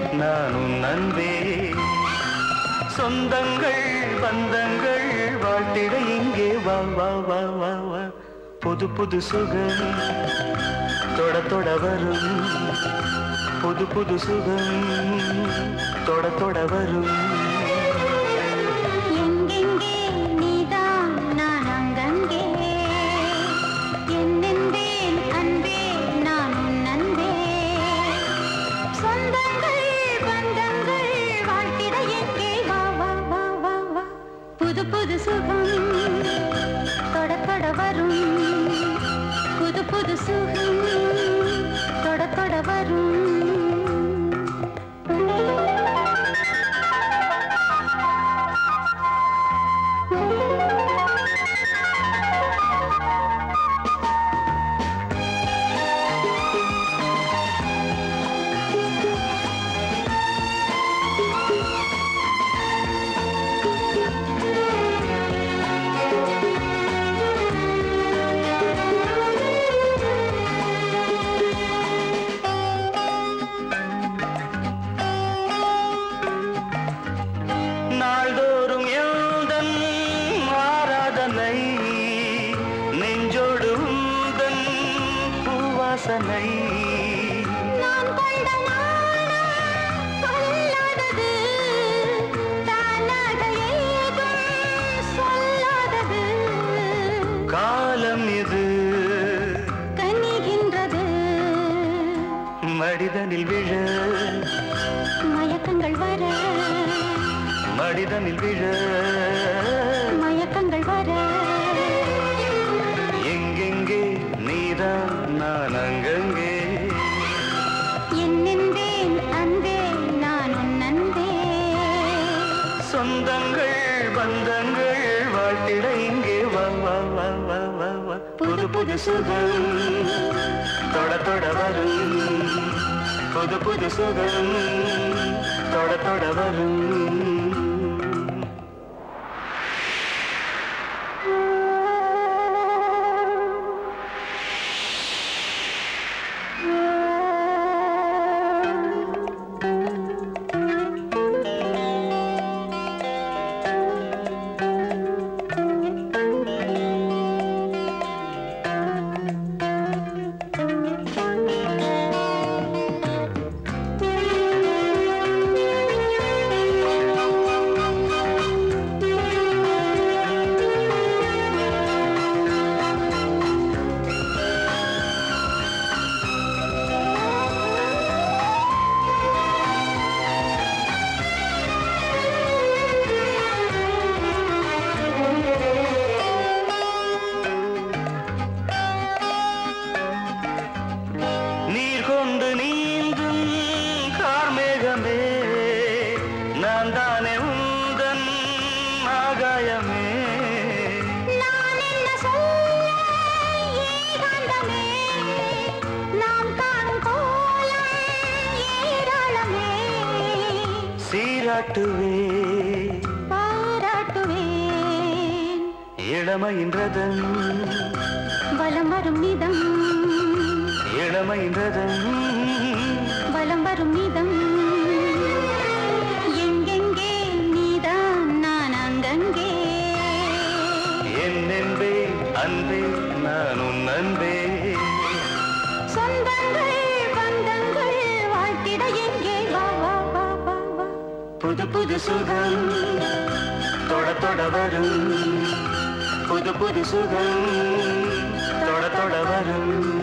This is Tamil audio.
நான் உன் அன்பே. சொந்தங்கள் பந்தங்கள் வாழ்த்திட இங்கே வா வா வா வா வா. புது புது சுகம் தொட தொட வரும். புது புது சுகம் தொட தொட வரும். எங்கெங்கே நீதான் நான் அங்கங்கே. என்னென்பேன் அன்பே நான் உன் அன்பே. சொந்தங்கள் பந்தங்கள் வாழ்த்திட எங்கே வா வா வா வா வா. புது புது சுகம் தொட தொட வரும். புது புது சுகம் தொட தொட வரும். நாள்தோறும் எந்தன் ஆராதனை நெஞ்சோடு உந்தன் பூவாசனை. நான் கொண்ட நாணம் கொள்ளாதது தானாக ஏதும் சொல்லாதது. காலம் இது கனிகின்றது மடிதனில் விழ. மயக்கங்கள் வர மடிதனில் விழ. மயக்கங்கள் வர. எங்கெங்கே நீதான் நான் அங்கங்கே. என்னென்பேன் அன்பே நான் உன் அன்பே. சொந்தங்கள் பந்தங்கள் வாழ்த்திட இங்கே வா வா வா வா வா வா. புது புது சுகம் தொட தொட வரும். புது புது சுகம் தொட தொட வரும். நீர் கொண்டு நீந்தும் கார்மேகமே நான் தானே உந்தன் ஆகாயமே. நான் என்ன சொல்ல ஏகாந்தமே. நாம் காணும் கோலம் ஏராளமே. சீராட்டுவே பாராட்டுவேன் இளமையின் ரதம். வலம் வரும் நிதம். இளமையின் ரதம். வலம் வரும் நிதம். எங்கெங்கே நீதான் நான் அங்கங்கே. என்னென்பே அன்பே நான் உன் அன்பே. சொந்தங்கள் பந்தங்கள் வாழ்த்திட எங்கே வா வா வா வா வா. புது புது சுகம் தொட தொட வரும். புது புது சுகம் தொட தொட வரும்.